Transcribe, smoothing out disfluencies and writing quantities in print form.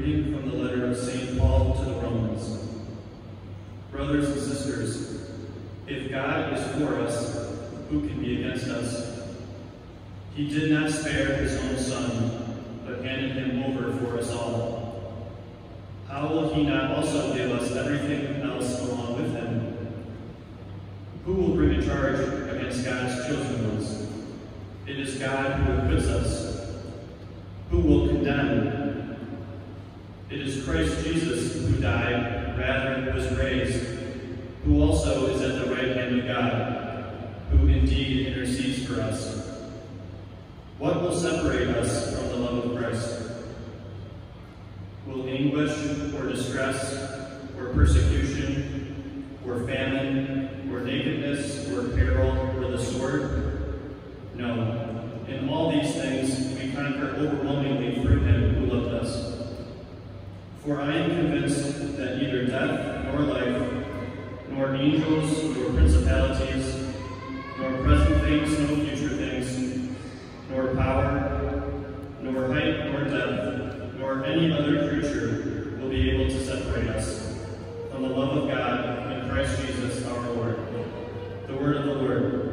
reading from the letter of St. Paul to the Romans. Brothers and sisters, if God is for us, who can be against us? He did not spare his own Son, but handed him over for us all. How will he not also give us everything else along with him? Who will bring a charge against God's chosen ones? It is God who acquits us. Who will condemn? It is Christ Jesus who died, rather was raised, who also is at the right hand of God, who indeed intercedes for us. What will separate us from the love of Christ? Will anguish, or distress, or persecution, or famine, or nakedness, or peril, or the sword? No. In all these things we conquer overwhelmingly through him who loved us. For I am convinced that neither death nor life, nor angels nor principalities, nor present things nor future things, nor power, nor height nor depth, nor any other creature will be able to separate us from the love of God in Christ Jesus our Lord. The word of the Lord.